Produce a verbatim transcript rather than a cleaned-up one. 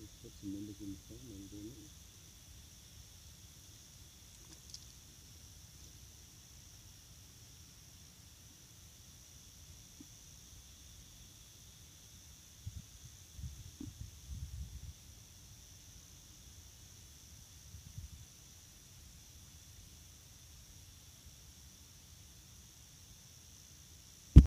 put some members in the family, didn't it?